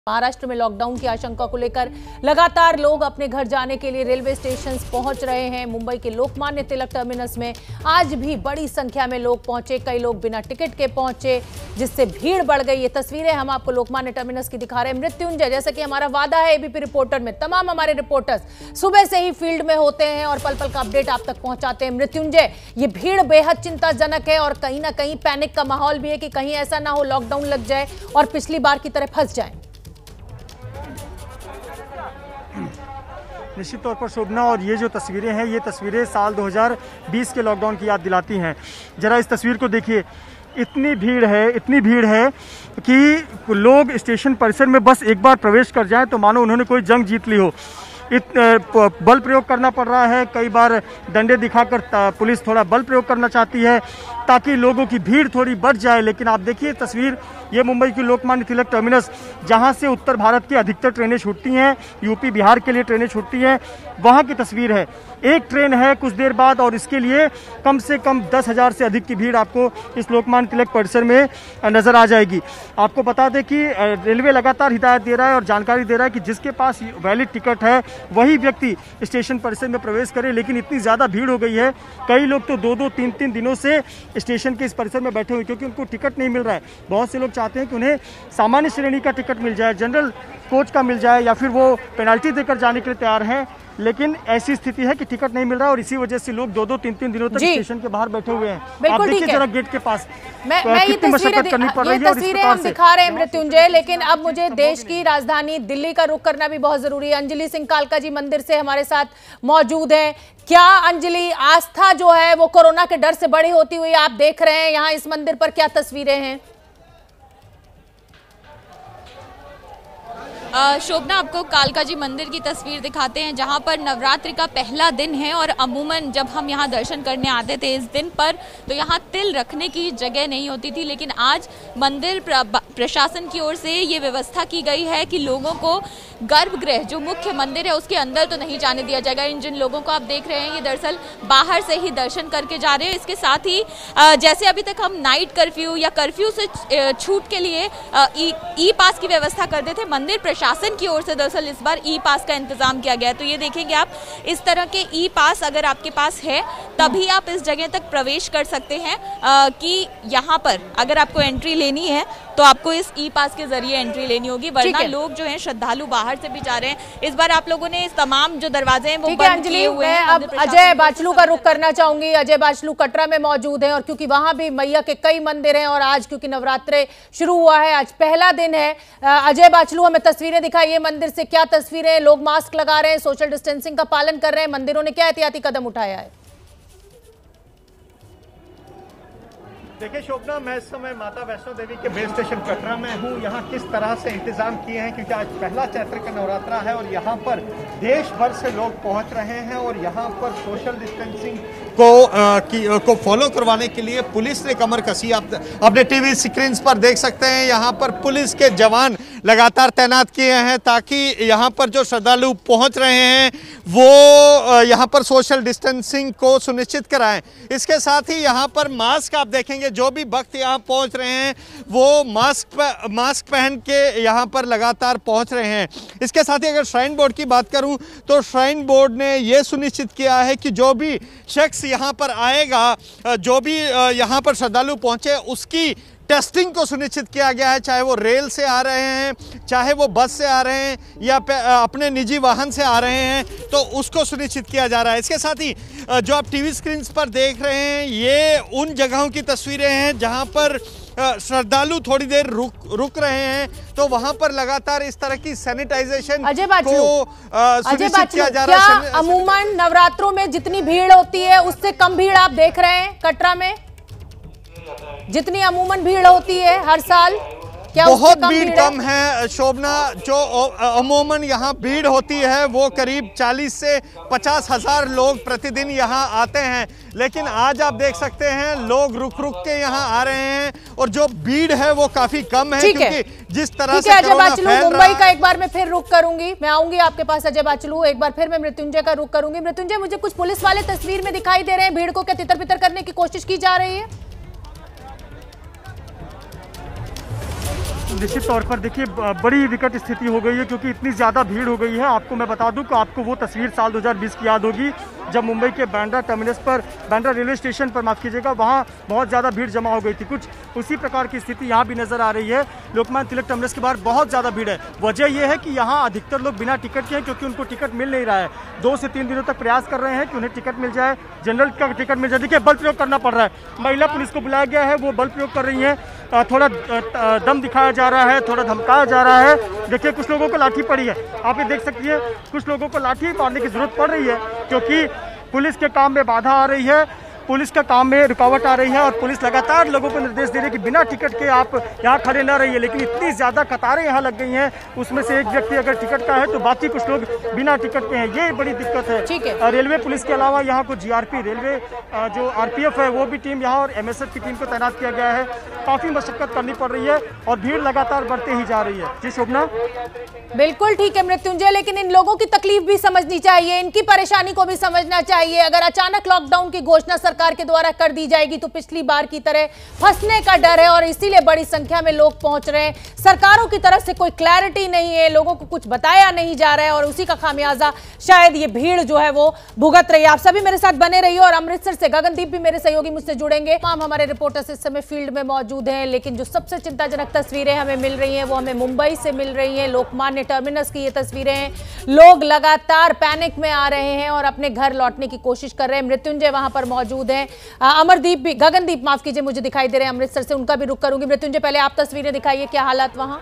महाराष्ट्र में लॉकडाउन की आशंका को लेकर लगातार लोग अपने घर जाने के लिए रेलवे स्टेशन पहुंच रहे हैं। मुंबई के लोकमान्य तिलक टर्मिनस में आज भी बड़ी संख्या में लोग पहुंचे, कई लोग बिना टिकट के पहुंचे, जिससे भीड़ बढ़ गई। ये तस्वीरें हम आपको लोकमान्य टर्मिनस की दिखा रहे हैं। मृत्युंजय, जैसा कि हमारा वादा है एबीपी रिपोर्टर में, तमाम हमारे रिपोर्टर्स सुबह से ही फील्ड में होते हैं और पल पल का अपडेट आप तक पहुंचाते हैं। मृत्युंजय, ये भीड़ बेहद चिंताजनक है और कहीं ना कहीं पैनिक का माहौल भी है कि कहीं ऐसा ना हो लॉकडाउन लग जाए और पिछली बार की तरह फंस जाए। निश्चित तौर पर शोभना, और ये जो तस्वीरें हैं, ये तस्वीरें साल 2020 के लॉकडाउन की याद दिलाती हैं। जरा इस तस्वीर को देखिए, इतनी भीड़ है कि लोग स्टेशन परिसर में बस एक बार प्रवेश कर जाएं तो मानो उन्होंने कोई जंग जीत ली हो। बल प्रयोग करना पड़ रहा है, कई बार डंडे दिखाकर पुलिस थोड़ा बल प्रयोग करना चाहती है ताकि लोगों की भीड़ थोड़ी बढ़ जाए। लेकिन आप देखिए तस्वीर, ये मुंबई की लोकमान्य तिलक टर्मिनस, जहां से उत्तर भारत की अधिकतर ट्रेनें छूटती हैं, यूपी बिहार के लिए ट्रेनें छूटती हैं, वहां की तस्वीर है। एक ट्रेन है कुछ देर बाद और इसके लिए कम से कम 10,000 से अधिक की भीड़ आपको इस लोकमान्य तिलक परिसर में नजर आ जाएगी। आपको बता दें कि रेलवे लगातार हिदायत दे रहा है और जानकारी दे रहा है कि जिसके पास वैलिड टिकट है वही व्यक्ति स्टेशन परिसर में प्रवेश करे। लेकिन इतनी ज़्यादा भीड़ हो गई है, कई लोग तो 2-2, 3-3 दिनों से स्टेशन के इस परिसर में बैठे हुए, क्योंकि उनको टिकट नहीं मिल रहा है। बहुत से लोग चाहते हैं कि उन्हें सामान्य श्रेणी का टिकट मिल जाए, जनरल कोच का मिल जाए, या फिर वो पेनल्टी देकर जाने के लिए तैयार हैं। लेकिन ऐसी स्थिति है कि टिकट नहीं मिल रहा है और इसी वजह से लोग 2-2, 3-3 दिनों तक स्टेशन के बाहर बैठे हुए हैं। आप देखिए जरा गेट के पास ये तस्वीरें हम दिखा रहे हैं मृत्युंजय। लेकिन अब मुझे देश की राजधानी दिल्ली का रुख करना भी बहुत जरूरी है। अंजलि सिंह कालका जी मंदिर से हमारे साथ मौजूद हैं। क्या अंजलि, आस्था जो है वो कोरोना के डर से बड़ी होती हुई आप देख रहे हैं यहाँ इस मंदिर पर, क्या तस्वीरें हैं? शोभना, आपको कालका जी मंदिर की तस्वीर दिखाते हैं जहां पर नवरात्रि का पहला दिन है और अमूमन जब हम यहां दर्शन करने आते थे इस दिन पर तो यहां तिल रखने की जगह नहीं होती थी। लेकिन आज मंदिर प्रशासन की ओर से ये व्यवस्था की गई है कि लोगों को गर्भगृह, जो मुख्य मंदिर है, उसके अंदर तो नहीं जाने दिया जाएगा। जिन लोगों को आप देख रहे हैं ये दरअसल बाहर से ही दर्शन करके जा रहे हैं। इसके साथ ही जैसे अभी तक हम नाइट कर्फ्यू या कर्फ्यू से छूट के लिए ई पास की व्यवस्था करते थे, मंदिर शासन की ओर से दरअसल इस बार ई पास का इंतजाम किया गया है। तो ये देखेंगे आप, इस तरह के ई पास अगर आपके पास है तभी आप इस जगह तक प्रवेश कर सकते हैं। कि यहाँ पर अगर आपको एंट्री लेनी है तो आपको इस ई पास के जरिए एंट्री लेनी होगी, वरना लोग जो हैं श्रद्धालु बाहर से भी जा रहे हैं। इस बार आप लोगों ने इस तमाम जो दरवाजे हैं वो बंद किए हुए हैं। अब अजय बाचलू का रुख करना चाहूंगी। अजय बाचलू कटरा में मौजूद है और क्योंकि वहां भी मैया के कई मंदिर हैं और आज क्योंकि नवरात्रे शुरू हुआ है, आज पहला दिन है। अजय बाचलू, हमें तस्वीरें दिखाइए मंदिर से, क्या तस्वीरें? लोग मास्क लगा रहे हैं, सोशल डिस्टेंसिंग का पालन कर रहे हैं, मंदिरों ने क्या एहतियाती कदम उठाया है? देखिए शोभना, मैं इस समय माता वैष्णो देवी के बेस स्टेशन कटरा में हूँ। यहाँ किस तरह से इंतजाम किए हैं, क्योंकि आज पहला चैत्र का नवरात्रा है और यहाँ पर देश भर से लोग पहुँच रहे हैं और यहाँ पर सोशल डिस्टेंसिंग को फॉलो करवाने के लिए पुलिस ने कमर कसी। आप अपने टीवी स्क्रीन पर देख सकते हैं, यहाँ पर पुलिस के जवान लगातार तैनात किए हैं ताकि यहाँ पर जो श्रद्धालु पहुँच रहे हैं वो यहाँ पर सोशल डिस्टेंसिंग को सुनिश्चित कराएं। इसके साथ ही यहाँ पर मास्क, आप देखेंगे जो भी भक्त यहाँ पहुँच रहे हैं वो मास्क पहन के यहाँ पर लगातार पहुँच रहे हैं। इसके साथ ही अगर श्राइन बोर्ड की बात करूँ तो श्राइन बोर्ड ने ये सुनिश्चित किया है कि जो भी शख्स यहाँ पर आएगा, जो भी यहाँ पर श्रद्धालु पहुँचे, उसकी टेस्टिंग को सुनिश्चित किया गया है। चाहे वो रेल से आ रहे हैं, चाहे वो बस से आ रहे हैं या अपने निजी वाहन से आ रहे हैं, तो उसको सुनिश्चित किया जा रहा है। इसके साथ ही जो आप टीवी स्क्रीन पर देख रहे हैं ये उन जगहों की तस्वीरें हैं जहां पर श्रद्धालु थोड़ी देर रुक रहे हैं, तो वहां पर लगातार इस तरह की सैनिटाइजेशन को सुनिश्चित किया जा रहा है। अमूमन नवरात्रों में जितनी भीड़ होती है उससे कम भीड़ आप देख रहे हैं कटरा में? जितनी अमूमन भीड़ होती है हर साल, क्या बहुत भीड़ कम है शोभना। जो अमूमन यहाँ भीड़ होती है वो करीब 40 से 50 हजार लोग प्रतिदिन यहाँ आते हैं, लेकिन आज आप देख सकते हैं लोग रुक के यहाँ आ रहे हैं और जो भीड़ है वो काफी कम है, क्योंकि जिस तरह से अजय बाचलू, मुंबई का एक बार मैं फिर रुक करूंगी, मैं आऊंगी आपके पास अजय बाचलू। एक बार फिर मैं मृत्युंजय का रुक करूंगी। मृत्युंजय, मुझे कुछ पुलिस वाले तस्वीर में दिखाई दे रहे हैं, भीड़ को क्या तितर बितर करने की कोशिश की जा रही है? निश्चित तौर पर देखिए बड़ी विकट स्थिति हो गई है, क्योंकि इतनी ज़्यादा भीड़ हो गई है। आपको मैं बता दूं कि आपको वो तस्वीर साल 2020 की याद होगी, जब मुंबई के बांद्रा टर्मिनस पर, बांद्रा रेलवे स्टेशन पर, माफ़ कीजिएगा, वहाँ बहुत ज़्यादा भीड़ जमा हो गई थी। कुछ उसी प्रकार की स्थिति यहाँ भी नज़र आ रही है। लोकमान्य तिलक टर्मिनस के बाहर बहुत ज़्यादा भीड़ है। वजह यह है कि यहाँ अधिकतर लोग बिना टिकट के हैं, क्योंकि उनको टिकट मिल नहीं रहा है। 2 से 3 दिनों तक प्रयास कर रहे हैं कि उन्हें टिकट मिल जाए, जनरल का टिकट मिल जाए। देखिए बल प्रयोग करना पड़ रहा है, महिला पुलिस को बुलाया गया है, वो बल प्रयोग कर रही हैं। थोड़ा दम दिखाया जा रहा है, थोड़ा धमकाया जा रहा है। देखिए कुछ लोगों को लाठी पड़ी है, आप ये देख सकती है, कुछ लोगों को लाठी मारने की जरूरत पड़ रही है, क्योंकि पुलिस के काम में बाधा आ रही है, पुलिस का काम में रुकावट आ रही है। और पुलिस लगातार लोगों को निर्देश दे रही है कि बिना टिकट के आप यहाँ खड़े ना रहिए। लेकिन इतनी ज़्यादा कतारें यहाँ लग गई हैं, उसमें से एक व्यक्ति अगर टिकट का है तो बाकी कुछ लोग बिना टिकट के हैं। ये बड़ी दिक्कत है। ठीक है। रेलवे पुलिस के अलावा यहाँ को जीआरपी, रेलवे जो आरपीएफ है वो भी टीम यहाँ, और एमएसएफ की टीम को तैनात किया गया है। काफ़ी मशक्कत करनी पड़ रही है और भीड़ लगातार बढ़ते ही जा रही है। जी शोभना। बिल्कुल ठीक है मृत्युंजय, लेकिन इन लोगों की तकलीफ भी समझनी चाहिए, इनकी परेशानी को भी समझना चाहिए। अगर अचानक लॉकडाउन की घोषणा सरकार के द्वारा कर दी जाएगी तो पिछली बार की तरह फंसने का डर है, और इसीलिए बड़ी संख्या में लोग पहुंच रहे हैं। सरकारों की तरफ से कोई क्लैरिटी नहीं है, लोगों को कुछ बताया नहीं जा रहा है, और उसी का खामियाजा शायद ये भीड़ जो है वो भुगत रही है। आप सभी मेरे साथ बने रहिए, और अमृतसर से गगनदीप भी मेरे सहयोगी मुझसे जुड़ेंगे। तमाम हमारे रिपोर्टर्स इस समय फील्ड में मौजूद हैं, लेकिन जो सबसे चिंताजनक तस्वीरें हमें मिल रही हैं वो हमें मुंबई से मिल रही हैं। लोकमान्य टर्मिनस की ये तस्वीरें हैं। लोग लगातार पैनिक में आ रहे हैं और अपने घर लौटने की कोशिश कर रहे हैं। मृत्युंजय वहां पर मौजूद हैं, अमरदीप भी, गगनदीप माफ कीजिए, मुझे दिखाई दे रहे हैं अमृतसर से, उनका भी रुख करूंगी। मृत्युंजय पहले आप तस्वीरें दिखाइए, क्या हालात वहां?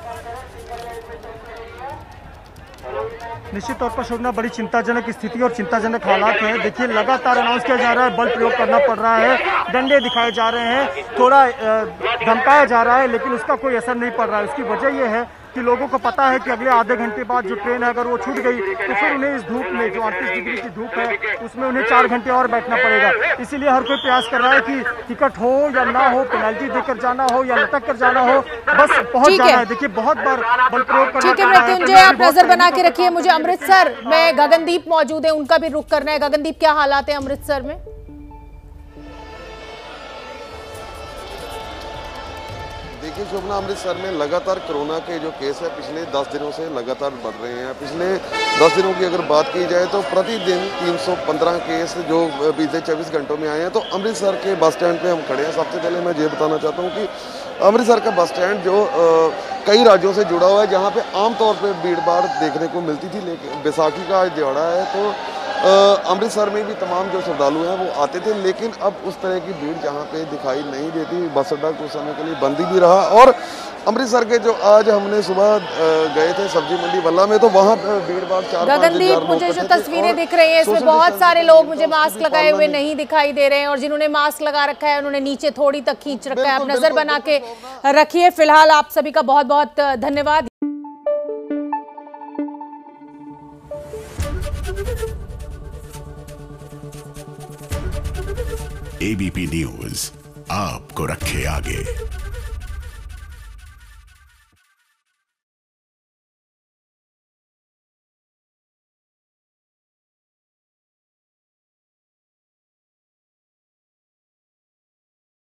निश्चित तौर पर शोभना बड़ी चिंताजनक स्थिति और चिंताजनक हालात है। देखिए लगातार अनाउंस किया जा रहा है, बल प्रयोग करना पड़ रहा है, डंडे दिखाए जा रहे हैं, थोड़ा धमकाया जा रहा है, लेकिन उसका कोई असर नहीं पड़ रहा है। उसकी वजह यह है कि लोगों को पता है कि अगले आधे घंटे बाद जो ट्रेन है अगर वो छूट गई तो फिर उन्हें इस धूप में, जो 38 डिग्री की धूप है, उसमें उन्हें 4 घंटे और बैठना पड़ेगा। इसीलिए हर कोई प्रयास कर रहा है कि टिकट हो या ना हो, पेनल्टी देकर जाना हो या लटक कर जाना हो, बस पहुंच जाना है। देखिए बहुत बार बल प्रयोग करना ठीक है मृत्युंजय, आप नजर बना के रखिए। मुझे अमृतसर में गगनदीप मौजूद है, उनका भी रुख करना है। गगनदीप, क्या हालात है अमृतसर में? देखिए शोभना, अमृतसर में लगातार कोरोना के जो केस है पिछले 10 दिनों से लगातार बढ़ रहे हैं। पिछले 10 दिनों की अगर बात की जाए तो प्रतिदिन 315 केस जो बीते 24 घंटों में आए हैं। तो अमृतसर के बस स्टैंड पे हम खड़े हैं। सबसे पहले मैं ये बताना चाहता हूँ कि अमृतसर का बस स्टैंड जो कई राज्यों से जुड़ा हुआ है, जहाँ पे आमतौर पे भीड़ भाड़ देखने को मिलती थी, लेकिन बैसाखी का आज दिहाड़ा है तो अमृतसर में भी तमाम जो श्रद्धालु हैं वो आते थे, लेकिन अब उस तरह की भीड़ जहाँ पे दिखाई नहीं देती। बस अड्डा कुछ समय के लिए बंद ही भी रहा। और अमृतसर के जो आज हमने सुबह गए थे सब्जी मंडी वल्ला में, तो वहाँ पे भीड़ भाड़ 4-5 गगनदीप, मुझे जो तस्वीरें दिख रही हैं इसमें बहुत सारे लोग मुझे मास्क लगाए हुए नहीं दिखाई दे रहे हैं, और जिन्होंने मास्क लगा रखा है उन्होंने नीचे थोड़ी तक खींच रखा है। आप नजर बना के रखिए। फिलहाल आप सभी का बहुत बहुत धन्यवाद। एबीपी न्यूज आपको रखे आगे।